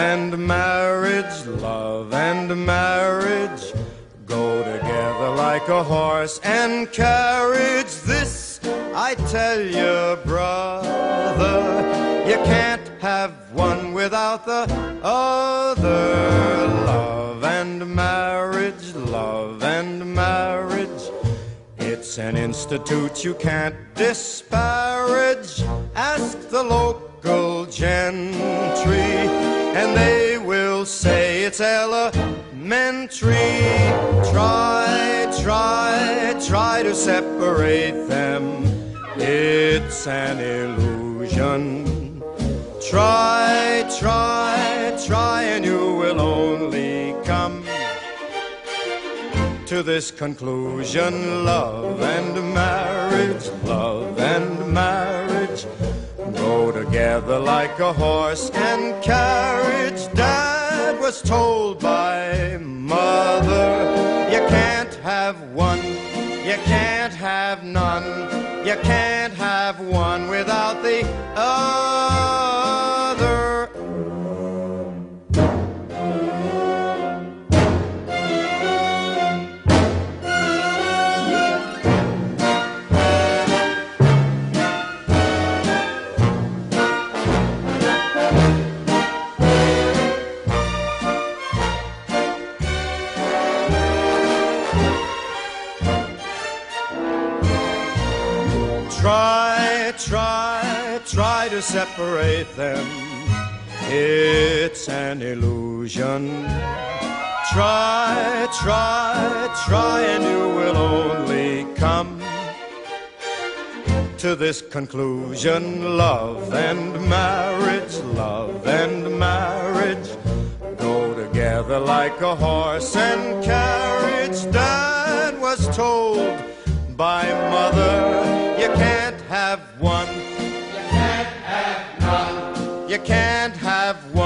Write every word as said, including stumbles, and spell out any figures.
and marriage, love and marriage go together like a horse and carriage. This I tell you, brother, you can't have one without the other. Love and marriage, love and marriage, it's an institute you can't disparage. Ask the local gentry, and they will say it's elementary. Try, try, try to separate them, it's an illusion. Try, try, try, and you will only come to this conclusion. Love and marriage, love and marriage go together like a horse and carriage. Dad was told by mother, you can't have one, you can't have none, you can't have one without the other. Try, try, try to separate them, it's an illusion. Try, try, try, and you will only come to this conclusion. Love and marriage, love and marriage go together like a horse and carriage. Dad was told by mother, you can't have one, you can't have none, you can't have one